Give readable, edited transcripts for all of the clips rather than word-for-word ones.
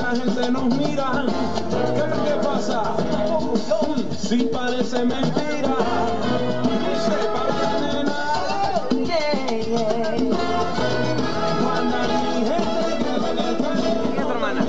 la gente nos mira. ¿Qué pasa? Si parece mentira. Dice para la nena. Cuando mi gente que me ¿Qué es tu hermana?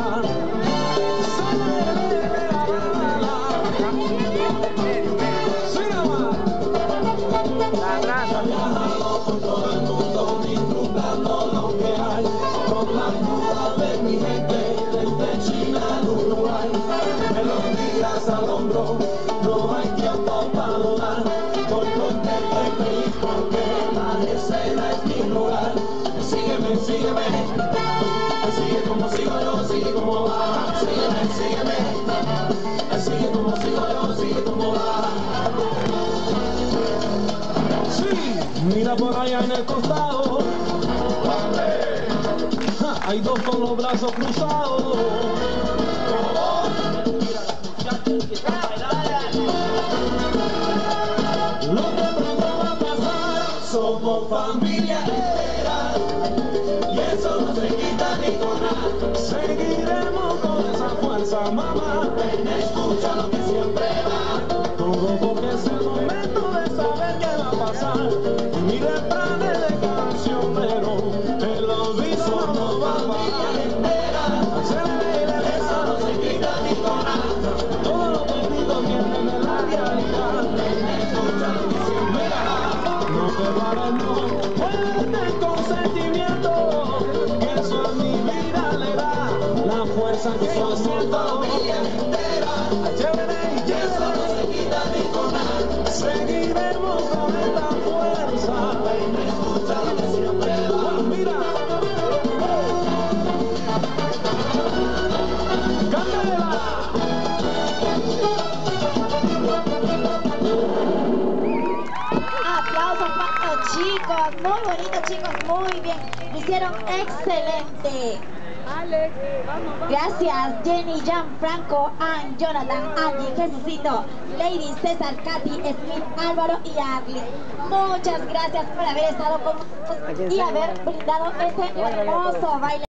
Todo el mundo disfrutando lo que hay, con la ayuda de mi gente, desde China al Uruguay. Melodías al hombro, no hay tiempo para dudar, voy con el feliz porque la escena es mi lugar. Sígueme, sígueme, sigue como sigo yo, sigue como va. Sígueme, sígueme, sigue como sigo yo, sigue como va. Mira por allá en el costado, hay dos con los brazos cruzados. Mira las muchachas que están bailando. Lo que pronto va a pasar, somos familia entera, y eso no se quita ni con nada. Seguiremos con esa fuerza, mamá. Ven, escucha lo que siempre va. Todo porque es el momento de saber qué va a pasar. Mi refrán es de cancionero, el aviso no va a parar. Eso no se quita ni con nada. Todos los perdidos vienen de la realidad. Escucha lo que siempre va. No te pares, no. Muévete con sentimiento, que eso a mi vida le da la fuerza que yo siento. Eso no se quita ni con nada. Seguiremos con esta fuerza. Ven, escucha lo que siempre va. Mira. ¡Cántala! Aplausos para los chicos, muy bonitos chicos, muy bien, lo hicieron excelente. Alex, vamos. Gracias Jenny, Gianfranco, Ann, Jonathan, Angie, Jesucito, Lady, César, Katy, Smith, Álvaro y Arly. Muchas gracias por haber estado con nosotros y haber brindado este hermoso baile.